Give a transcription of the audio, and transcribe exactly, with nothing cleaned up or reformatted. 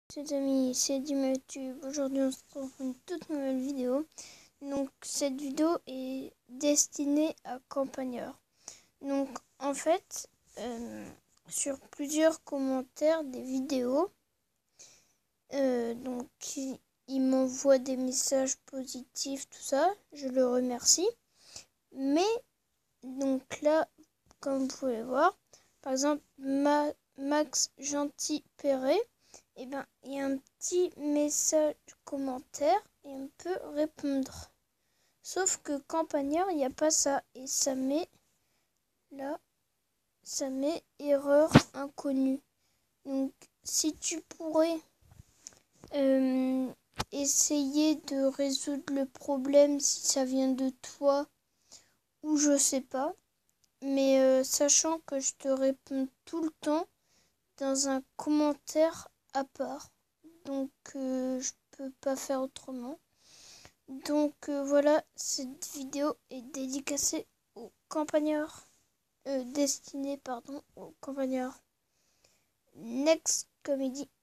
Les amis, c'est DimaTube. Aujourd'hui, on se retrouve pour une toute nouvelle vidéo. Donc, cette vidéo est destinée à campagneurs. Donc, en fait, euh, sur plusieurs commentaires des vidéos, euh, donc, il, il m'envoie des messages positifs, tout ça. Je le remercie. Mais, donc là, comme vous pouvez voir, par exemple, Ma, Max Gentil Perret, et eh ben, il y a un petit message commentaire et on peut répondre. Sauf que campagnard, il n'y a pas ça. Et ça met là, ça met erreur inconnue. Donc, si tu pourrais euh, essayer de résoudre le problème, si ça vient de toi ou je sais pas. Mais euh, sachant que je te réponds tout le temps dans un commentaire à part. Donc, euh, je peux pas faire autrement. Donc, euh, voilà, cette vidéo est dédicacée aux campagnards. Euh, destinée, pardon, aux campagnards. Next Comedy.